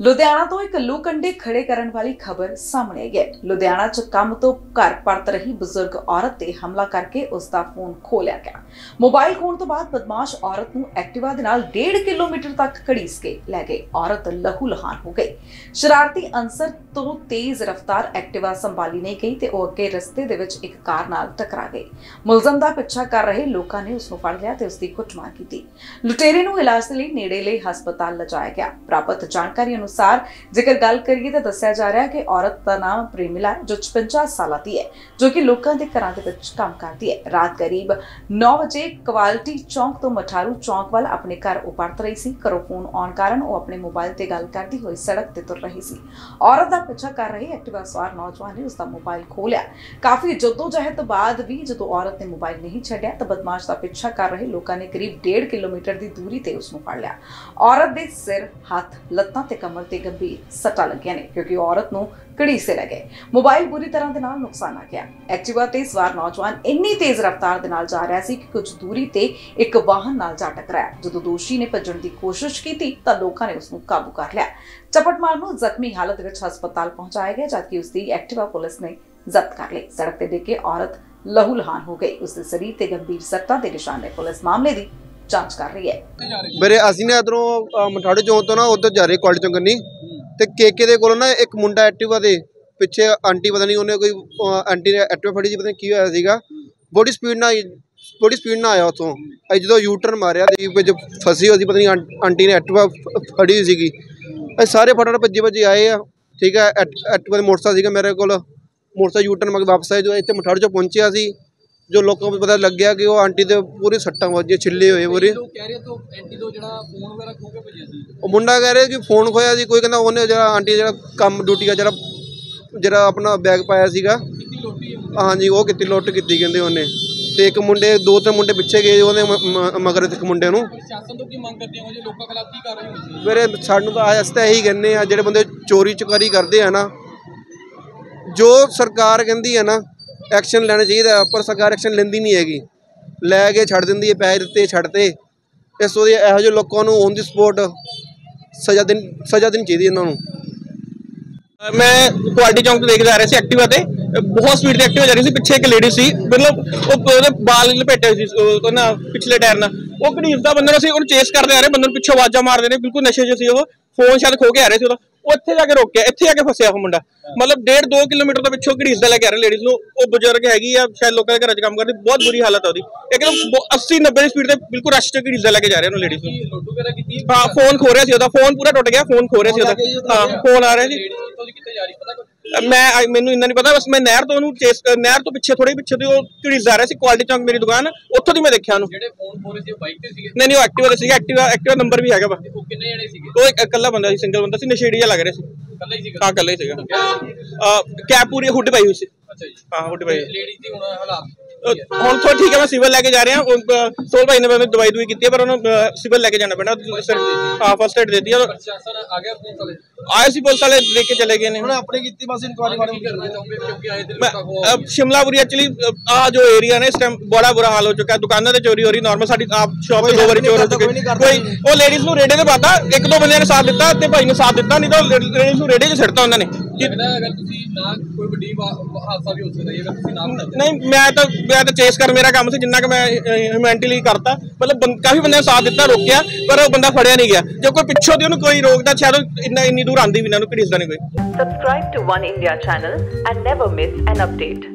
ਲੁਧਿਆਣਾ ਤੋਂ ਇੱਕ ਲੂਕੰਡੇ ਖੜੇ ਕਰਨ ਵਾਲੀ ਖਬਰ ਸਾਹਮਣੇ ਆਈ ਹੈ। ਲੁਧਿਆਣਾ 'ਚ ਕੰਮ ਤੋਂ ਘਰ ਪਰਤ ਰਹੀ ਬਜ਼ੁਰਗ ਔਰਤ ਤੇ ਹਮਲਾ ਕਰਕੇ ਉਸ ਦਾ ਫੋਨ ਖੋਹ ਲਿਆ ਗਿਆ। ਮੋਬਾਈਲ ਖੋਣ ਤੋਂ ਬਾਅਦ ਬਦਮਾਸ਼ ਔਰਤ ਨੂੰ ਐਕਟਿਵਾ ਦੇ ਨਾਲ 1.5 ਕਿਲੋਮੀਟਰ ਤੱਕ ਘੜੀਸ ਕੇ ਲੈ ਗਏ। ਔਰਤ ਲਹੂ ਲਹਾਨ ਹੋ ਗਈ। ਸ਼ਰਾਰਤੀ ਅਨਸਰ ਤੋਂ ਤੇਜ਼ ਰਫ਼ਤਾਰ ਐਕਟਿਵਾ ਸੰਭਾਲੀ ਨਹੀਂ ਗਈ ਤੇ ਉਹ ਅੱਗੇ ਰਸਤੇ ਦੇ ਵਿੱਚ ਇੱਕ ਕਾਰ ਨਾਲ ਟਕਰਾ ਗਈ। ਮੁਲਜ਼ਮ ਦਾ ਪਿੱਛਾ ਕਰ ਰਹੇ ਲੋਕਾਂ ਨੇ ਉਸ ਨੂੰ ਫੜ ਲਿਆ ਤੇ ਉਸ ਦੀ ਕੁੱਟਮਾਰ ਕੀਤੀ। ਲੁਟੇਰੇ ਨੂੰ ਇਲਾਜ ਲਈ ਨੇੜੇਲੇ ਹਸਪਤਾਲ ਲਿਜਾਇਆ ਗਿਆ। ਪ੍ਰਾਪਤ ਜਾਣਕਾਰੀ अनुसार जेकर गल करिए तो दस्सिया जा रहा है कि औरत का नाम प्रेमिला है जो 55 साल की है, जो कि लोगों के घरों के काम करती है। रात करीब 9 बजे क्वालिटी चौक तो मठारू चौक वाल अपने घर परत रही सी। घरों फोन आने कारण वो अपने मोबाइल से गल करती हुई सड़क ते तुर रही सी। औरत का पिछा कर रही एक्टिवा सवार नौजवान ने उसका मोबाइल खो लिया। काफी जद्दोजहद तो बाद भी जो औरत ने मोबाइल नहीं छड्डिया तो बदमाश का पिछा कर रहे लोगों ने करीब 1.5 किलोमीटर की दूरी ते उसनूं फड़ लिया। औरत के सिर, हथ, लत्तां ते कमर ते गंभीर सट्टां लगियां ने क्योंकि औरत नूं घड़ीसे लग गए। मोबाइल बुरी तरह दे नाल नुकसान आ गया। एक्टिवा ते सवार नौजवान इन्नी तेज रफ्तार दे नाल जा रहा सी कि कुछ दूरी ते एक वाहन नाल जा टकराया। जदों दोषी ने भज्जण दी कोशिश कीती तां लोकां ने उसनूं काबू कर लिया। चपटमार नूं जख्मी हालत विच हस्पताल पहुंचाया गया जबकि उसकी एक्टिवा पुलिस ने जब्त कर ली। सड़क ते डिग के औरत लहू लहान हो गई। उसके शरीर ते गंभीर सट्टां दे निशान ने। पुलिस मामले दी जांच कर रही है। मेरे असीं ने इधरों मठाड़ू चौक तो ना उधर जा रहे क्वालिटी चौक करनी ते केके दे कोलों ना एक मुंडा एक्टिवा दे पिछे आंटी पता नहीं उन्हें कोई आंटी ने एक्टिवा फड़ी सी, पता नहीं की होया सीगा। बड़ी स्पीड ना आया उतों जो यू टर्न मारिया जो फसी हुई पता नहीं आंटी ने एक्टिवा फड़ी हुई सीगी। सारे फटाफट भज्जे आए आ। ठीक है, एक्टिवा मोटरसाइकिल सीगा मेरे को मोटरसाइकिल यू टर्न वापस आए जो इतने मठाड़ू चौक पहुंचे सी। जो लोगों को पता लग गया कि वो आंटी दे पूरी सट्टां वजियां छिले हुए पूरी। मुंडा कह रहे कि फोन खोया सी, कोई कहना उन्हें जरा आंटी जरा काम ड्यूटी का जरा अपना बैग पाया सीगा। हाँ जी, वो कितनी लुट की कहते उन्हें ते एक मुंडे 2-3 मुंडे पिछे गए उन्हें मगर एक मुंडे नूं मेरे सानू तो अस तो यही कहने जो बंदे चोरी चकारी करते हैं ना, जो सरकार कहती है ना एक्शन लेना चाहिए पर सरकार एक्शन लेंदी नहीं हैगी। लैके छड़ देंदी है, पैसे दिते छड़ते। इस यहो ਜਿਹੇ लोगों को ऑन दी स्पॉट सज़ा देनी चाहिए इन्होंने। मैं क्वालिटी चौक तो देखते आ रहे थे एक्टिवा ते बहुत स्पीड से एक्टिवा जा रही थी। पिछे एक लेडी सी, मतलब बाल लपेटे हुए ना पिछले टायर ना, वो घड़ीसदा बंदे नूं चेस करते आ रहे, बंदे पिछों आवाज़ां मारते हैं। बिल्कुल नशे च सी, फोन शायद खो के आ रहे थे। उत्थे जाके रोकिया, इत्थे जाके फसिया वो मुंडा। मतलब 1.5-2 किलोमीटर तो पिछों घड़ीसदा लेके आ रहे लेडीज़ नूं। वो बजुर्ग हैगी आ, शायद लोगों के घर च काम करती, बहुत बुरी हालत है उसदी। एकदम 80-90 की स्पीड से बिल्कुल रश च घड़ीसदा लेके जा रहे हैं लेडीज़ नूं। हाँ, फोन खो रहा सी ओहदा, फोन पूरा टुट गया, फोन खो रहा सी ओहदा। हाँ, फोन आ रहा सी। मैनू इन्ना नहीं पता, बस मैं नहर तो चेस नहर तो पिछे थोड़े पिछे तो घड़ीस जा रहा सी। क्वालिटी चौक मेरी दुकान, उत्थों दी मैं देखा नहीं, एक्टिवा ते सीगा। एक्टिवा नंबर भी हैगा। वो इकल्ला बंदा सी, सिंगल बंदा सी, नशेड़ी जिहा लग रहा सी। हाँ, कल्ला ही सीगा। कैप पूरी हुड पाई हुई सी। हाँ, हुड पाई ਹੁਣ तो ठीक है, मैं सिविल लेके जा रहे हैं। सोल भाई ने मैंने दवाई दुई की पर उन्होंने सिविल लेके जाना पैना। हाँ, फर्स्ट एड दे दी। आए सी पुलिस वाले देख के चले गए। शिमलापुरी एक्चुअली आ जो एरिया ने इस टाइम बड़ा बुरा हाल हो चुका है। दुकानों से चोरी हो रही, नॉर्मल साडी आप शॉप 2 बारी चोर हो चुके। कोई वो लेडीज को रेडे से पाता, 1-2 बंदे ने साथ दिता, भाई ने साथ दिता, नहीं तो लेडीज को रेडे च सिटता उन्होंने। नहीं, मैं तो चेस कर मेरा काम से जिन्ना कि मैं ह्यूमैनिटी करता। मतलब काफी बंदे ने साथ दिता, रोकिया, पर वो बंदा फड़िया नहीं गया। जो कोई पिछों दी कोई रोकता, शायद इन्नी दूर आंदी भी ना घड़ीसदा नहीं कोई। Subscribe to One India channel and never miss an update.